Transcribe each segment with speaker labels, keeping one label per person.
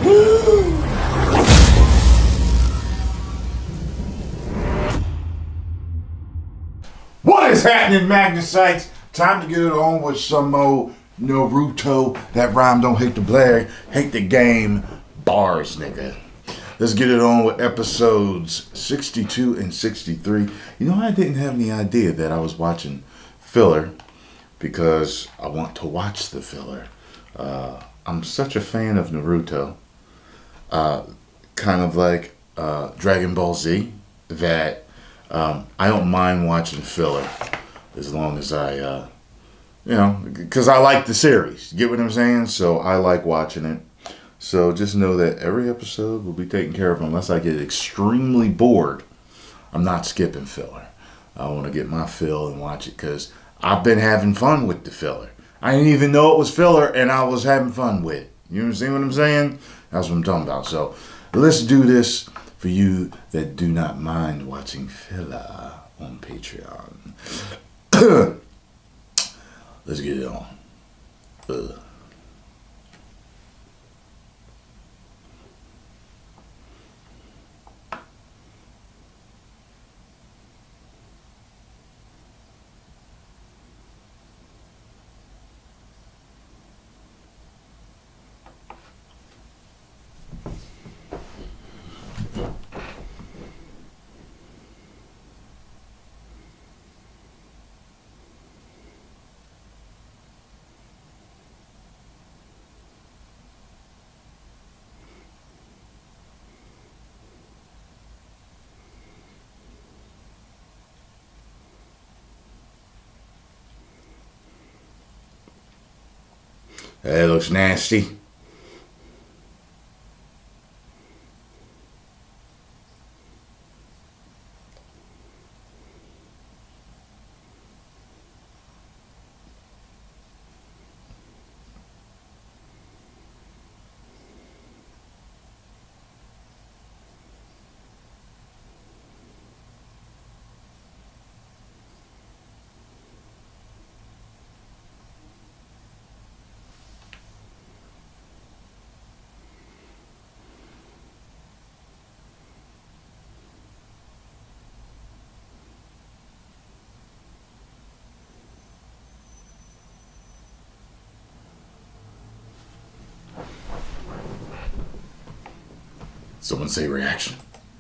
Speaker 1: What is happening, Magnacites? Time to get it on with some more Naruto. That rhyme don't hate the Blair, hate the game. Bars, nigga. Let's get it on with episodes 62 and 63. You know, I didn't have any idea that I was watching filler because I want to watch the filler. I'm such a fan of Naruto. Kind of like Dragon Ball Z, that I don't mind watching filler as long as I, because I like the series. You get what I'm saying? So I like watching it. So just know that every episode will be taken care of unless I get extremely bored. I'm not skipping filler. I want to get my fill and watch it because I've been having fun with the filler. I didn't even know it was filler and I was having fun with it. You understand what I'm saying? That's what I'm talking about. So let's do this for you that do not mind watching filler on Patreon. Let's get it on. That looks nasty. Someone say reaction.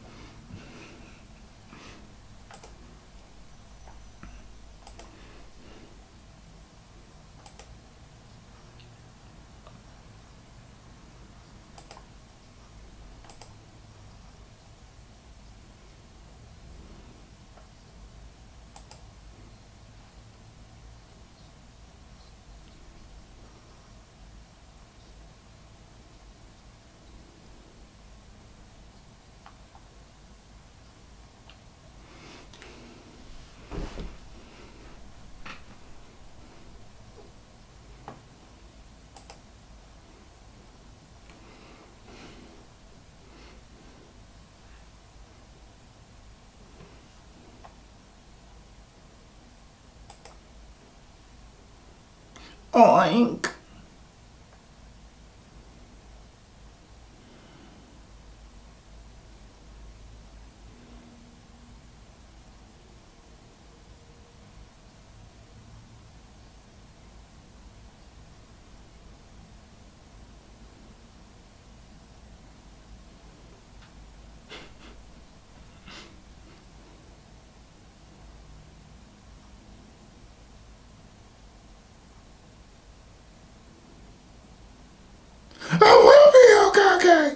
Speaker 1: Oink. I will be okay.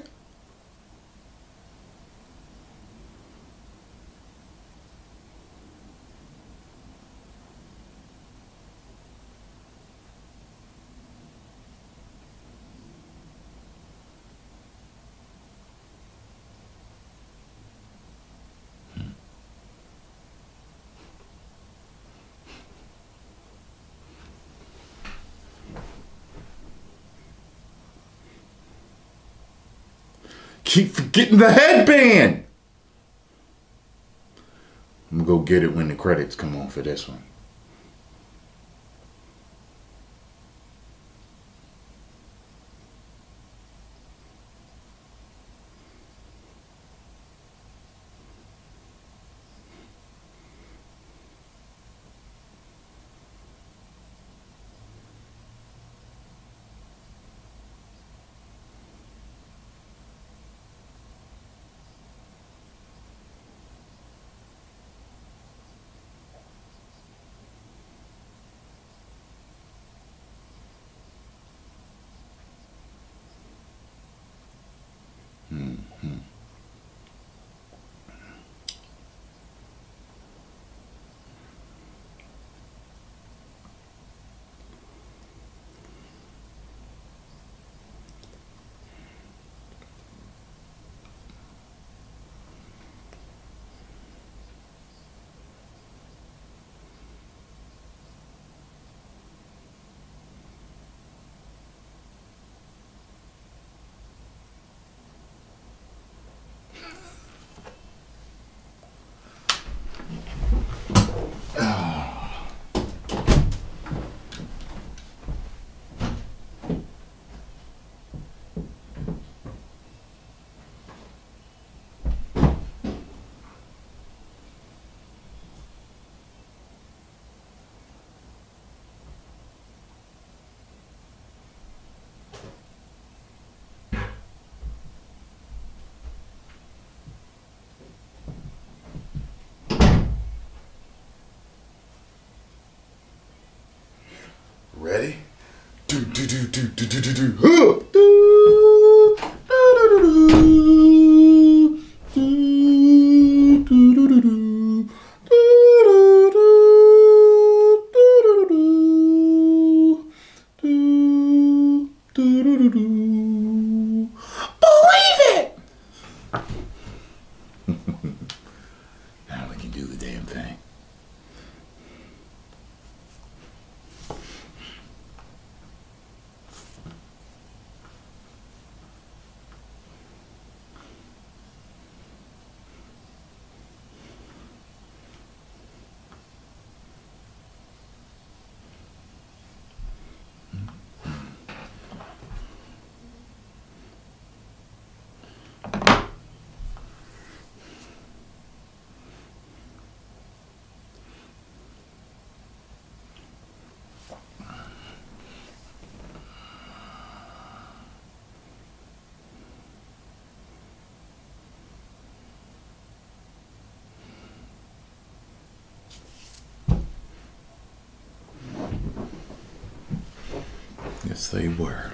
Speaker 1: Keep forgetting the headband. I'm gonna go get it when the credits come on for this one. Ready? Do do do do do do do do. Huh. Do do do do do do do do do. Believe it! Now we can do the damn thing. Yes, they were.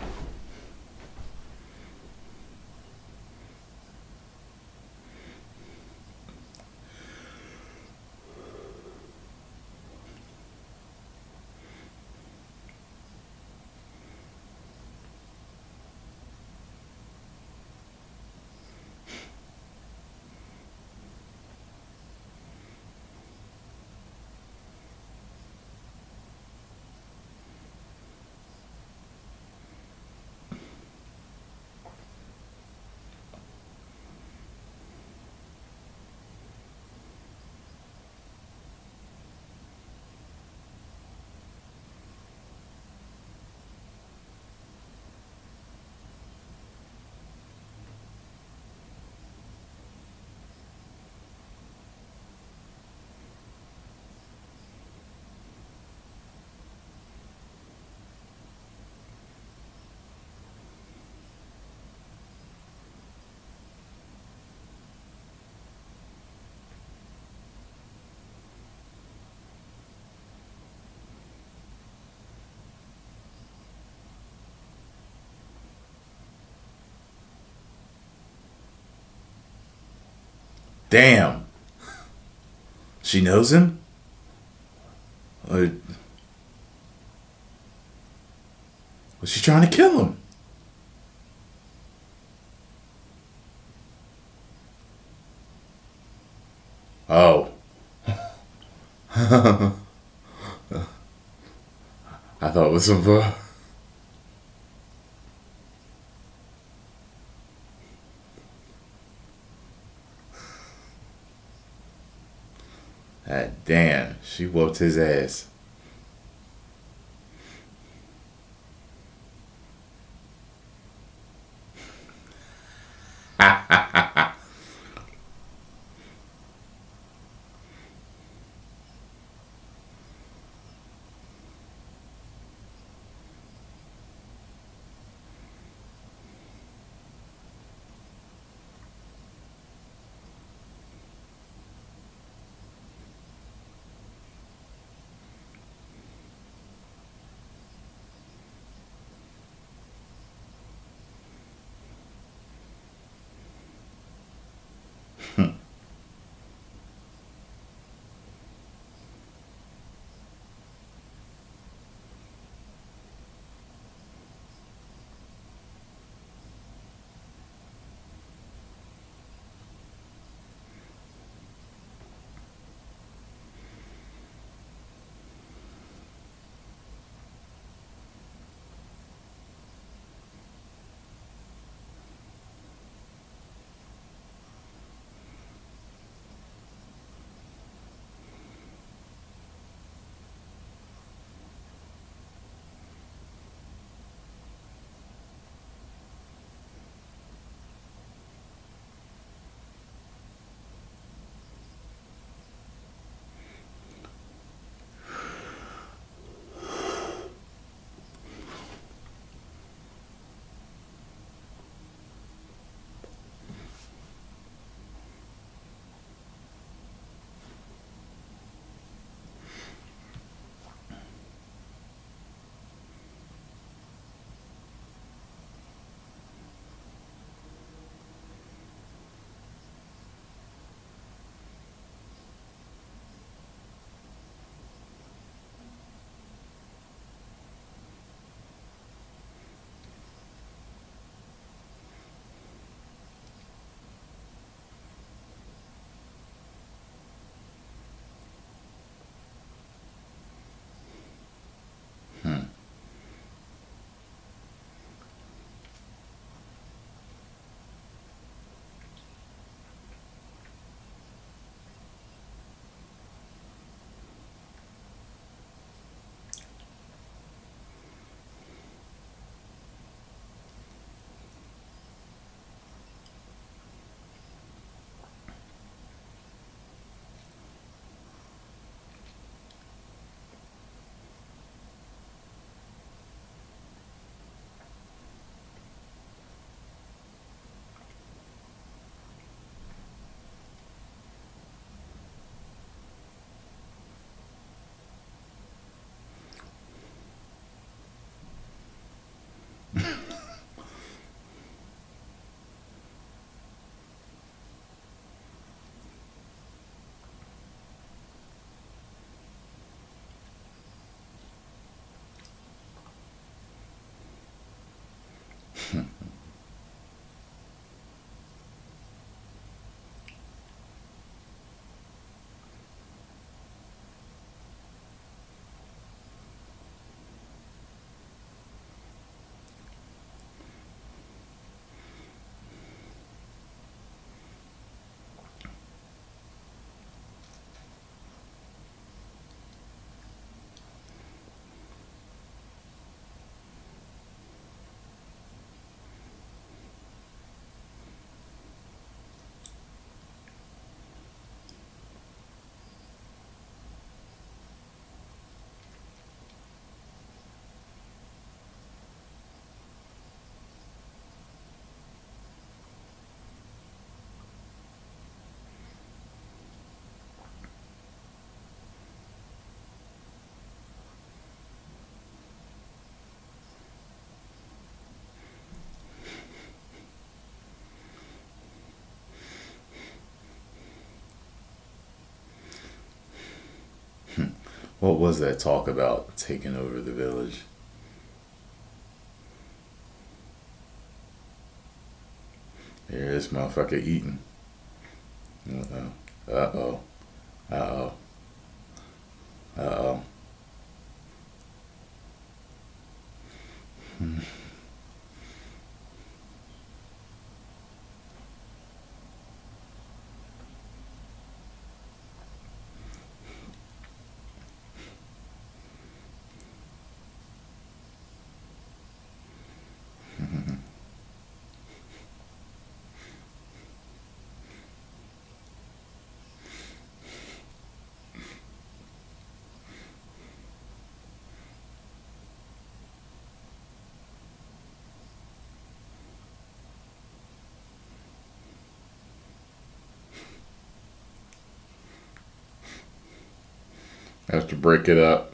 Speaker 1: Damn. She knows him? Or was she trying to kill him? Oh. I thought it was some. Damn, she whooped his ass. What was that talk about taking over the village? Here, this motherfucker eating. Uh-oh. Uh-oh. Uh-oh. Uh-oh. Have to break it up.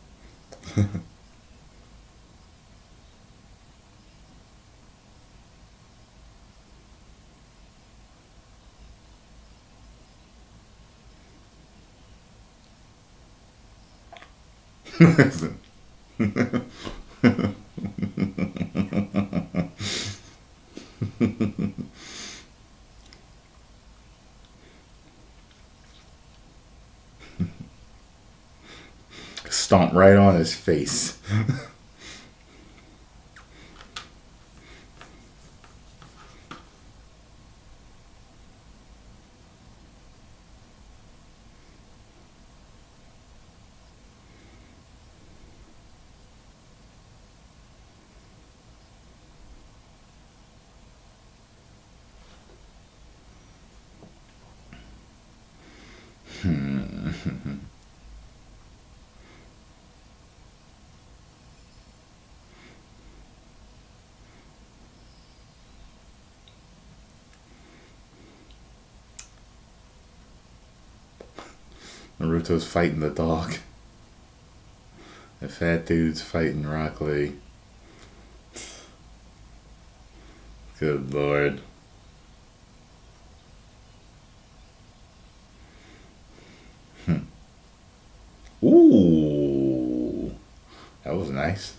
Speaker 1: Stomp right on his face. Naruto's fighting the dog. The fat dude's fighting Rock Lee. Good lord. Ooh. That was nice.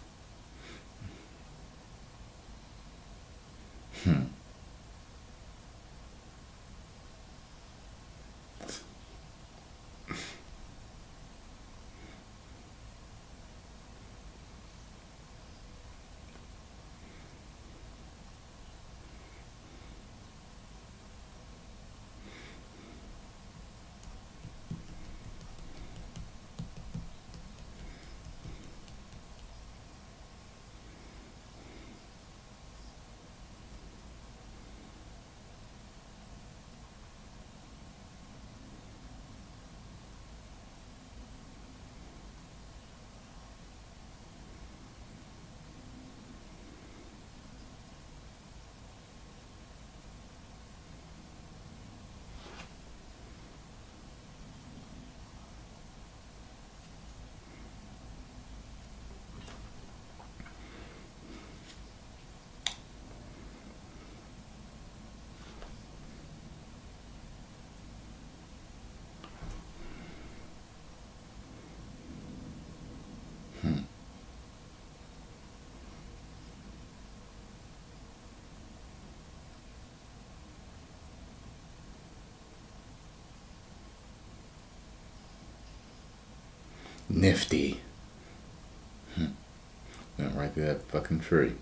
Speaker 1: Nifty. Went right through that fucking tree.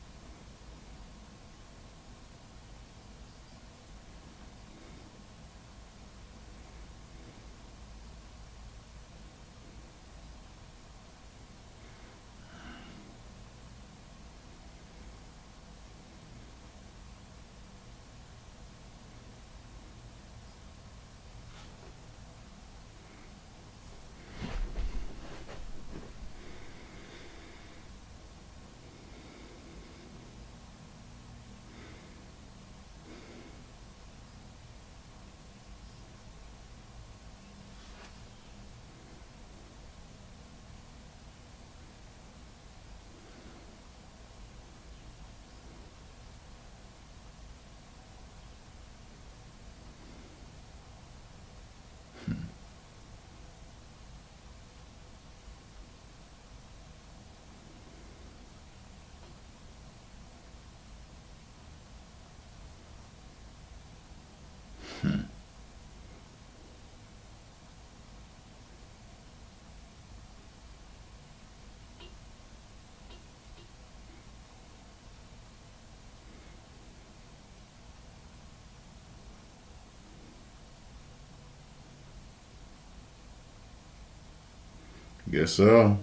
Speaker 1: Guess so.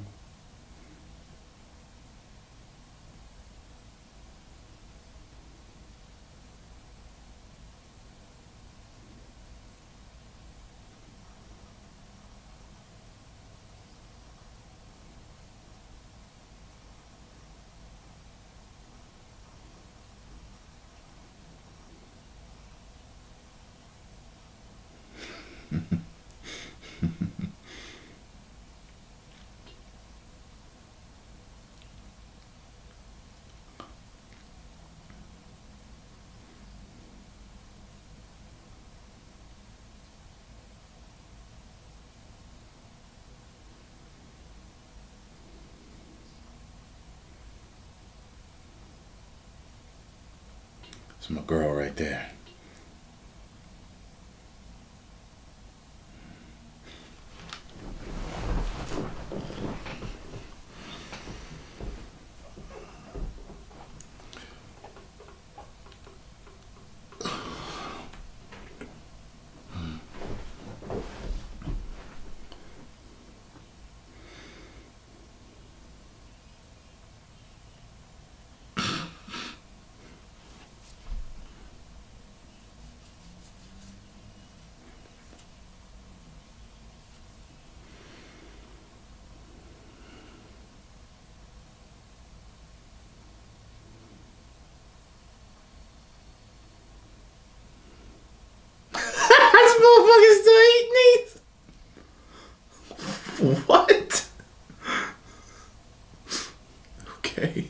Speaker 1: It's my girl right there. This motherfucker's still eating these? What? Okay.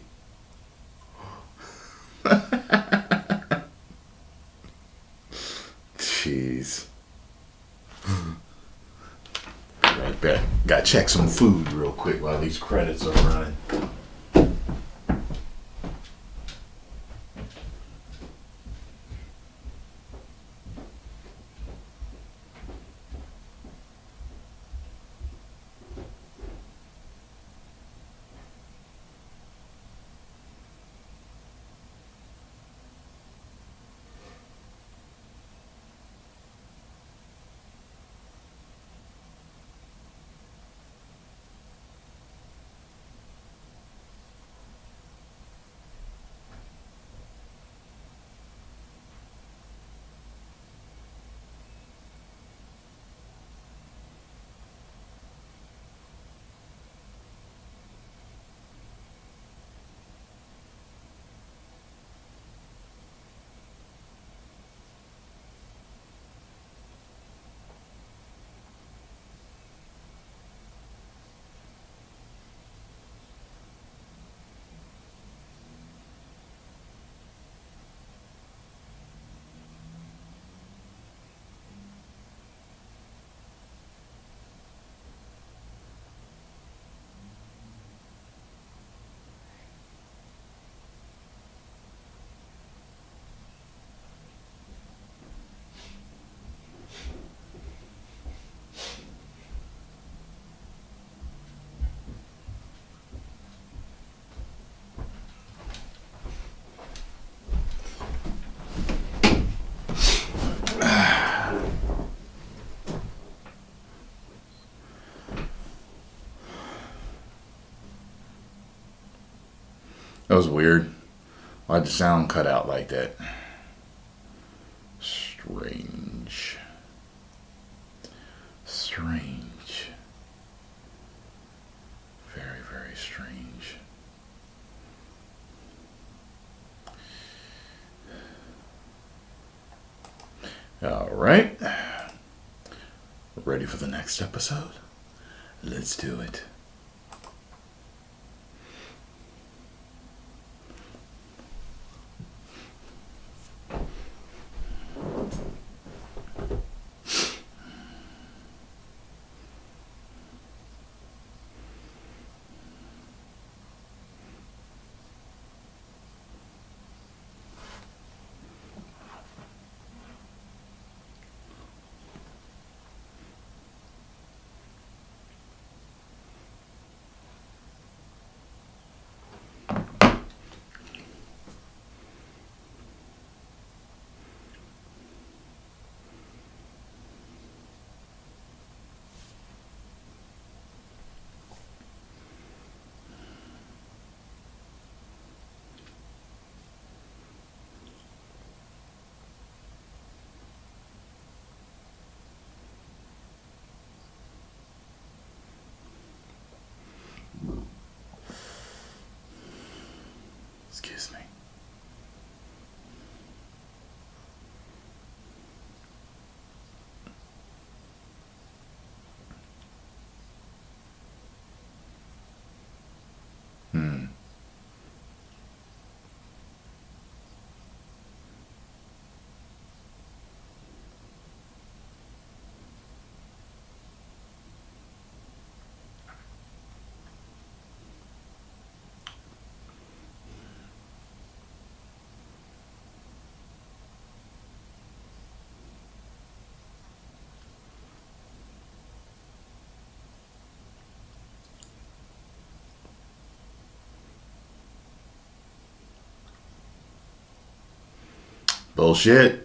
Speaker 1: Jeez. Right back. Gotta check some food real quick while these credits are running. That was weird. Why'd the sound cut out like that? Strange. Strange. Very, very strange. All right. Ready for the next episode? Let's do it. Excuse me. Hmm. Bullshit.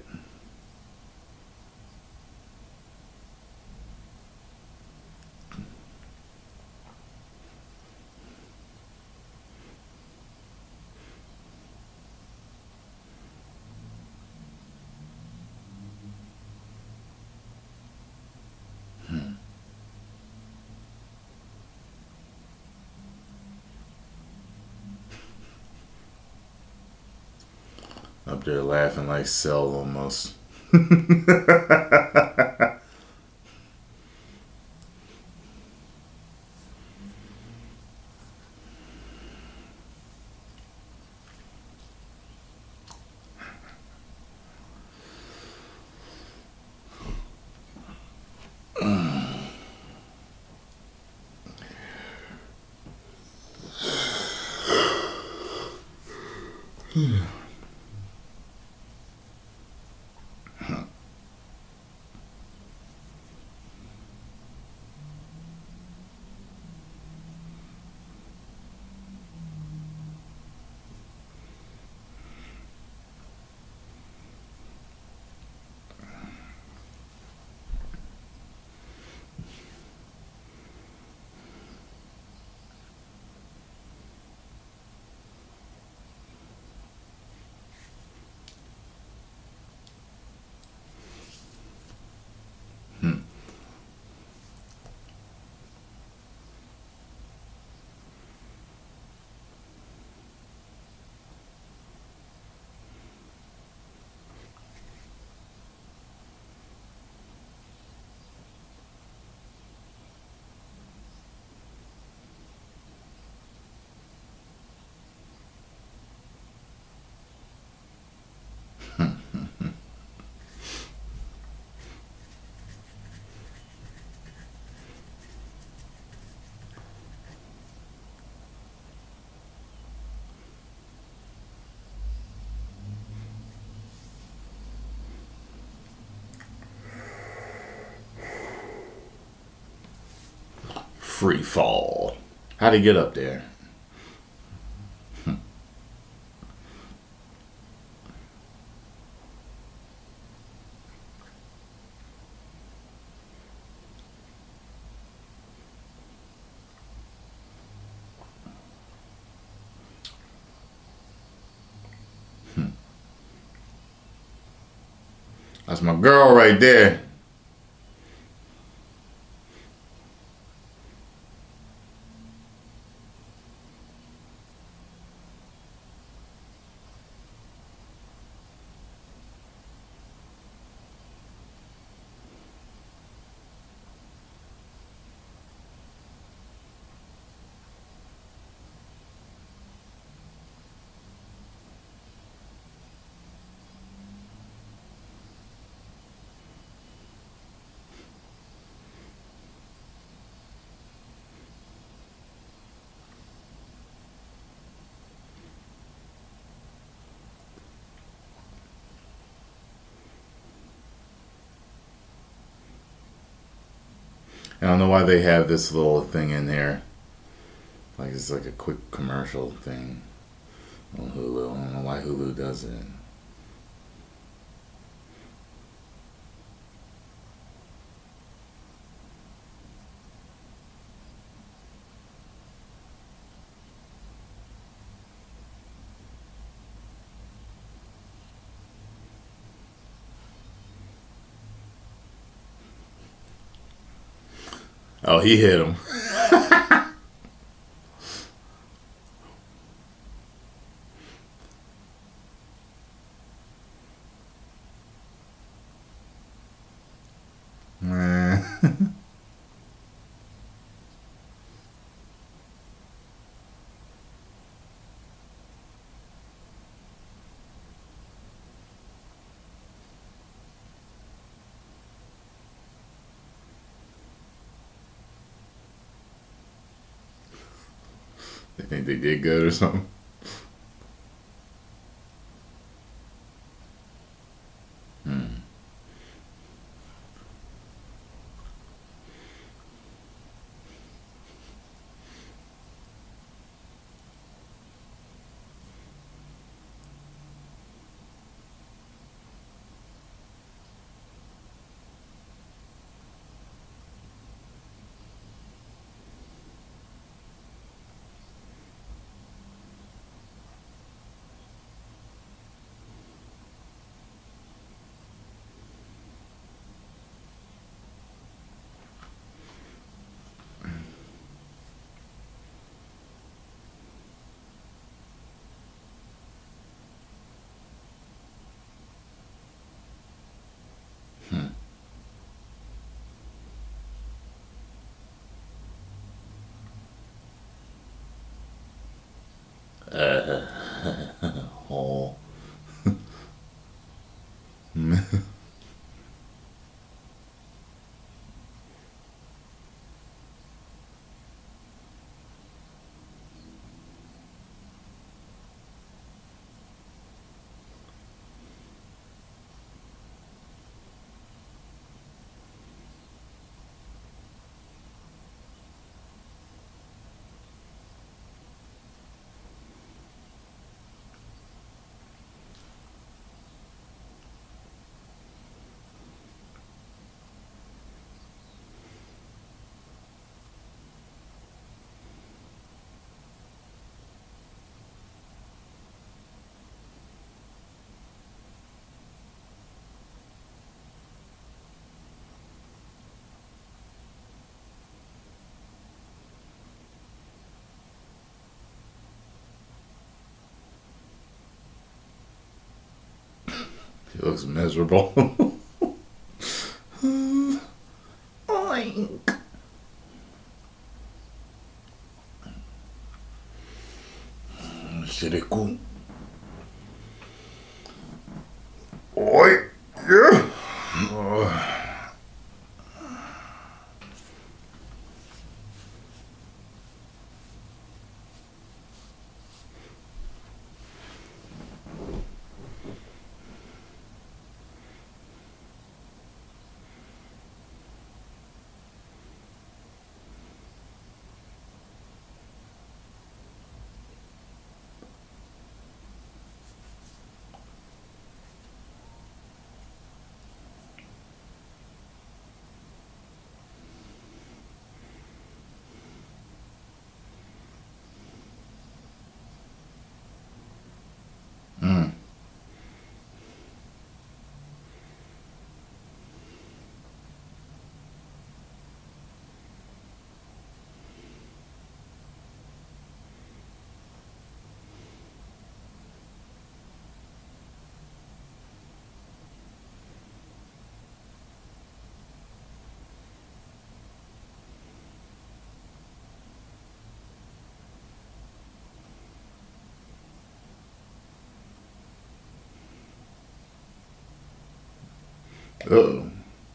Speaker 1: Up there laughing like Cell almost. Free fall. How'd he get up there? That's my girl right there. I don't know why they have this little thing in there. Like it's like a quick commercial thing on Hulu. I don't know why Hulu does it. Oh, he hit him. Man. They think they did good or something. Hmm. Hmm. Oh. He looks miserable. Oink. Shiriku. Oi. Yeah. Uh-oh.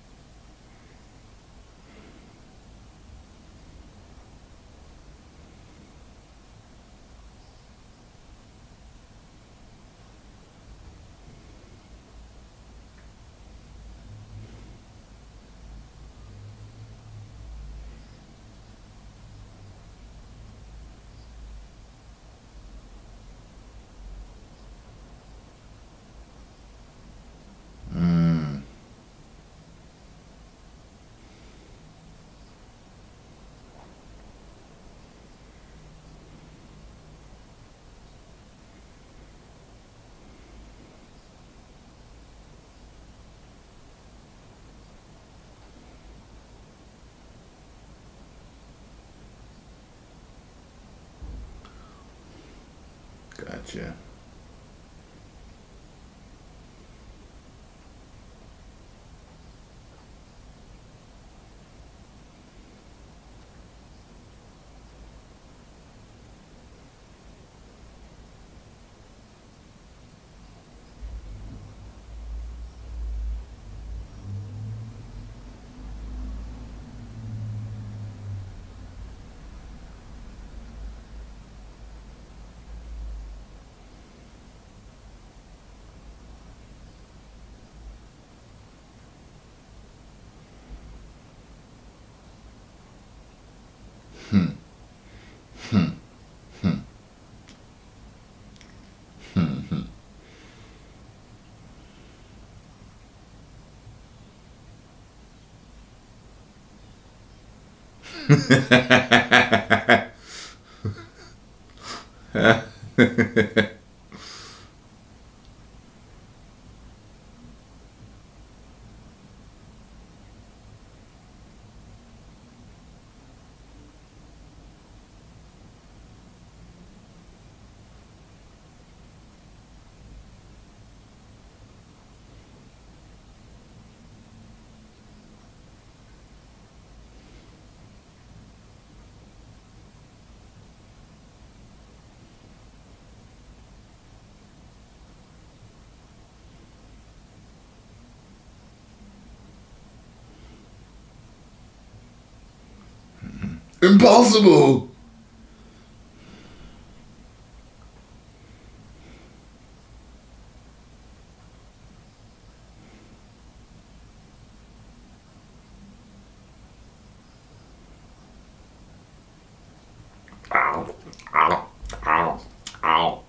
Speaker 1: Mm. Gotcha. Hmm. Hmm. Hmm. Hmm. Hmm. Impossible. Ow. Ow. Ow. Ow.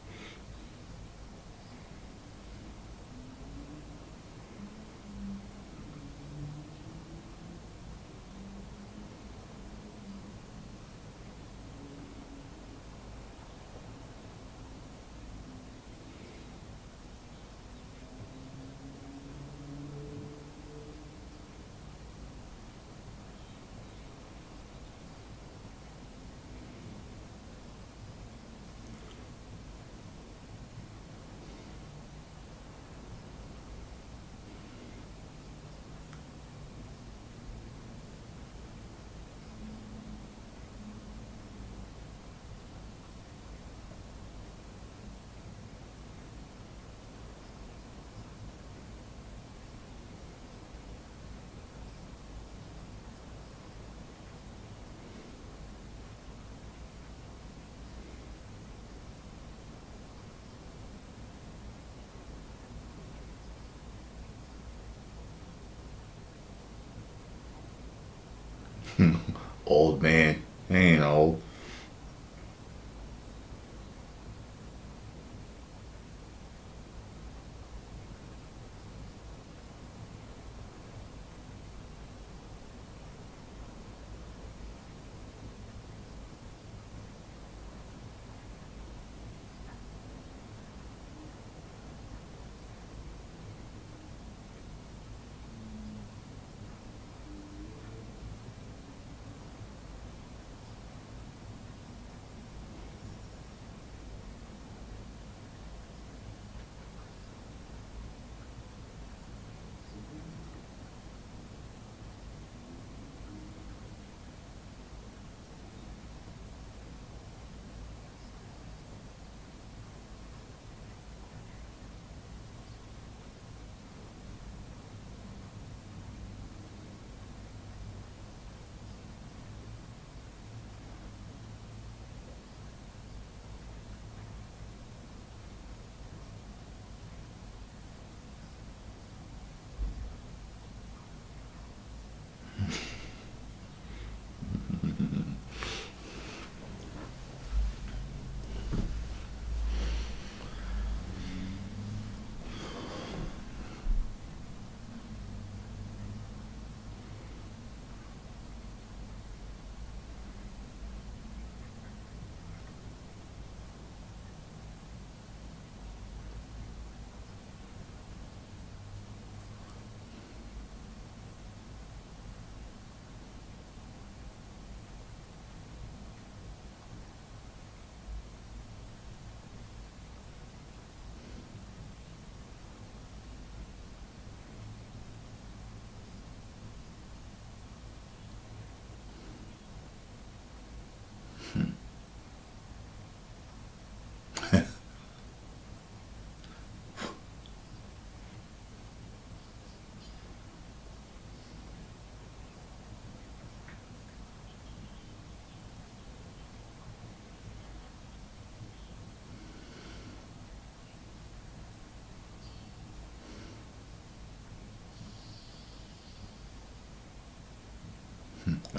Speaker 1: Old man. He ain't old.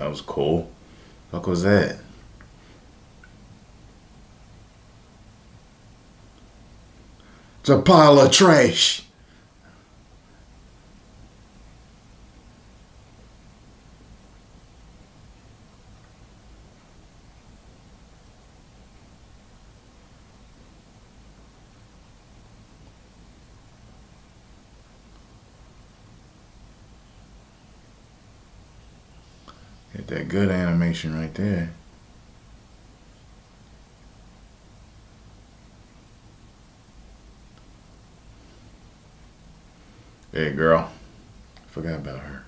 Speaker 1: That was cool. Fuck was that? It's a pile of trash. Get that good animation right there. Hey, girl. Forgot about her.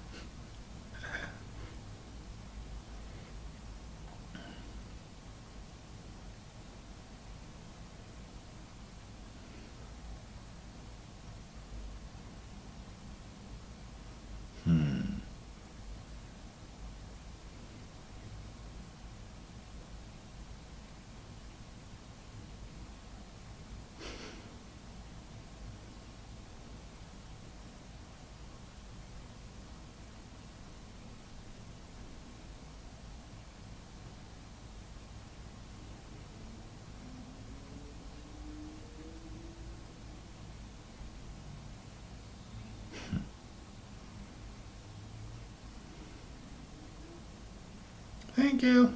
Speaker 1: Thank you.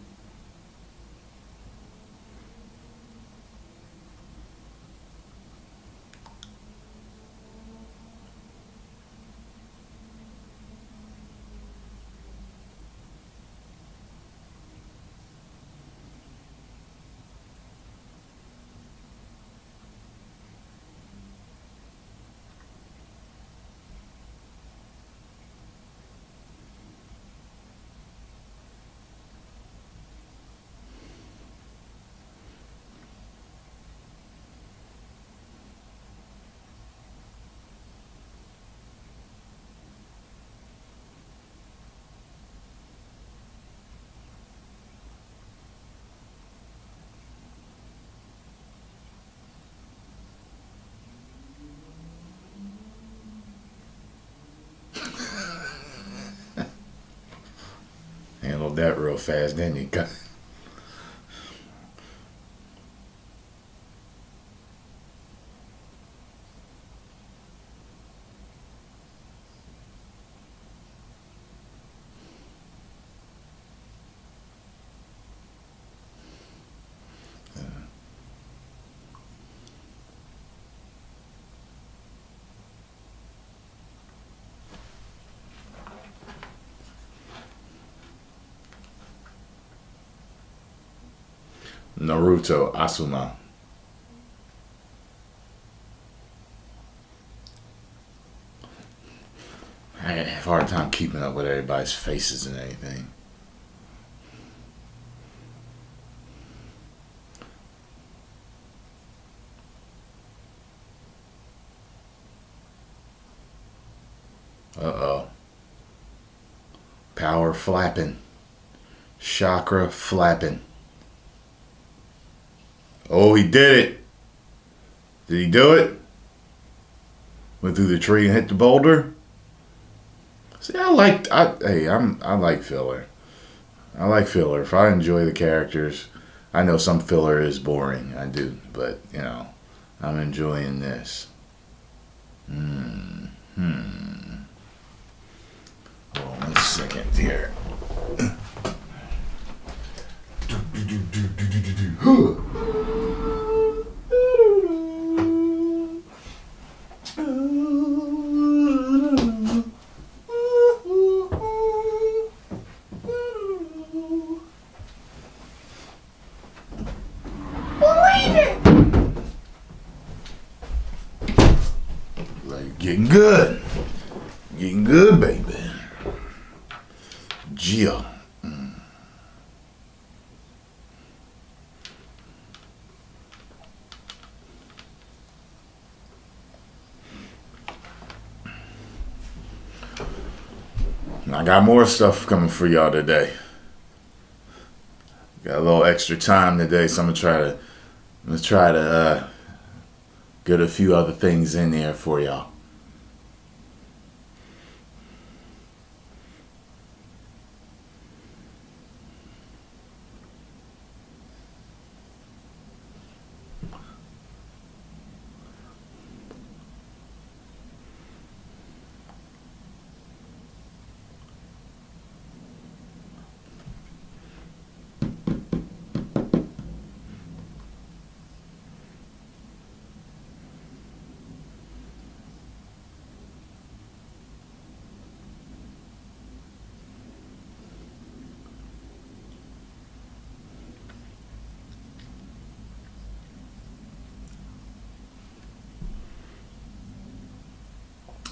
Speaker 1: Handled that real fast, didn't you? Naruto Asuna. I have a hard time keeping up with everybody's faces and anything. Uh-oh. Power flapping. Chakra flapping. Oh, he did it. Did he do it? Went through the tree and hit the boulder? See, I like filler. I like filler. If I enjoy the characters, I know some filler is boring. I do, but you know, I'm enjoying this. Hold on 1 second here. Like getting good. Getting good, baby. Gia. I got more stuff coming for y'all today. Got a little extra time today, so I'm gonna try to get a few other things in there for y'all.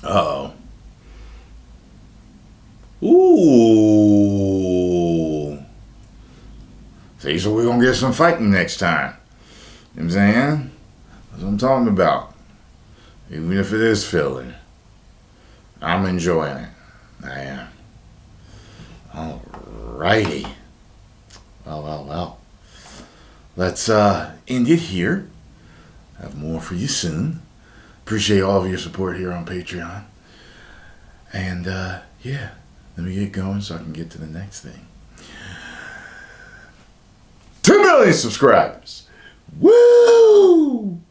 Speaker 1: Uh-oh. Ooh. See, so we're gonna get some fighting next time. You know what I'm saying? That's what I'm talking about. Even if it is filler. I'm enjoying it. I am. Alrighty. Well. Let's end it here. Have more for you soon. Appreciate all of your support here on Patreon. And yeah, let me get going so I can get to the next thing. 2 million subscribers. Woo!